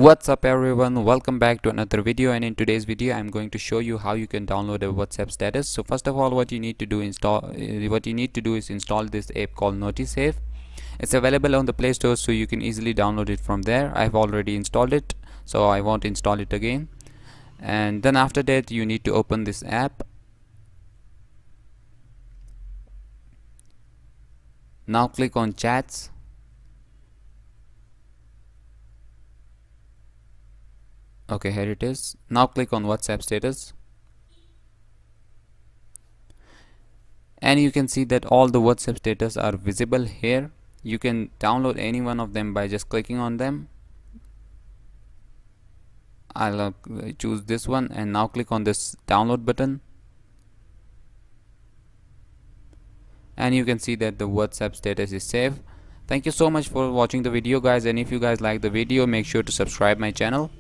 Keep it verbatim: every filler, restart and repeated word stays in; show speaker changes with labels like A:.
A: What's up everyone, welcome back to another video, and in today's video I'm going to show you how you can download a WhatsApp status. So first of all, what you need to do install uh, what you need to do is install this app called Notisave. It's available on the Play Store, so you can easily download it from there. I've already installed it, so I won't install it again. And then after that you need to open this app. Now click on chats. Okay, here it is. Now click on WhatsApp status, and you can see that all the WhatsApp status are visible here. You can download any one of them by just clicking on them. I'll uh, choose this one, and now click on this download button, and you can see that the WhatsApp status is saved. Thank you so much for watching the video, guys, and if you guys like the video, make sure to subscribe my channel.